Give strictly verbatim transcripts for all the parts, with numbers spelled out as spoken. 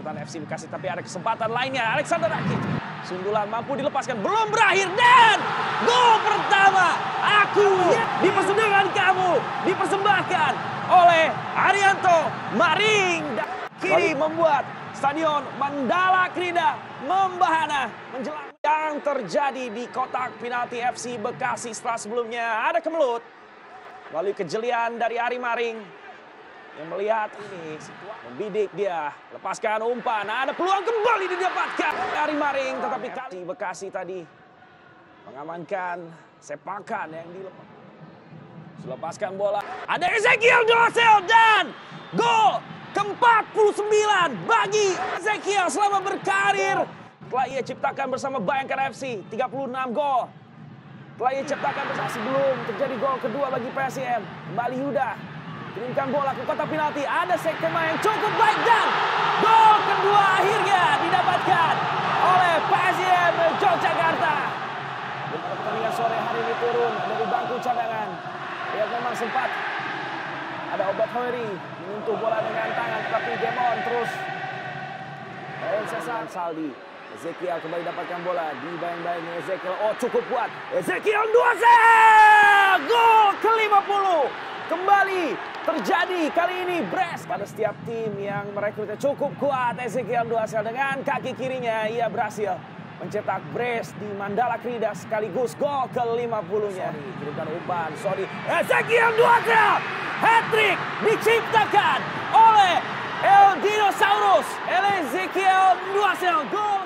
pertahanan F C Bekasi, tapi ada kesempatan lainnya. Alexander Rakic, sundulan mampu dilepaskan, belum berakhir, dan gol pertama aku dipersembahkan kamu, dipersembahkan oleh Arianto Maring. Kini membuat Stadion Mandala Krida membahana menjelang yang terjadi di kotak penalti F C Bekasi setelah sebelumnya ada kemelut melalui kejelian dari Ari Maring yang melihat ini membidik dia, lepaskan umpan, ada peluang kembali didapatkan Ari Maring, tetapi kali Bekasi tadi mengamankan sepakan yang dilepas. Lepaskan bola, ada Ezekiel Doasel dan gol ke empat puluh sembilan bagi Ezekiel selama berkarir. Telah ia ciptakan bersama Bayangkara F C, tiga puluh enam gol. Telah ia ciptakan bersama, sebelum terjadi gol kedua bagi P S I M. Kembali Yuda, kirimkan bola ke kotak penalti, ada sekema yang cukup baik dan gol kedua akhirnya didapatkan oleh P S I M Yogyakarta. Pertandingan sore hari ini turun dari bangku cadangan. Dia memang sempat ada Obat Hoeri menyentuh bola dengan tangan, tetapi Demon terus Cesar Saldi. Ezekiel kembali dapatkan bola, dibayang-bayangnya Ezekiel, oh cukup kuat, Ezekiel Doasel, gol ke lima puluh kembali terjadi kali ini. Brace pada setiap tim yang merekrutnya cukup kuat. Ezekiel Doasel dengan kaki kirinya ia berhasil mencetak brace di Mandala Krida sekaligus gol ke lima puluh-nya. Kirimkan umpan, sorry, Ezekiel Doasel, hat-trick diciptakan oleh El Dinosaurus, Ezekiel Doasel, gol.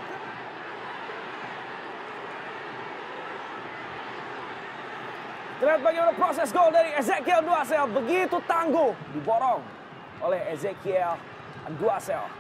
Terlihat bagaimana proses gol dari Ezekiel Doasel, begitu tangguh, diborong oleh Ezekiel Doasel.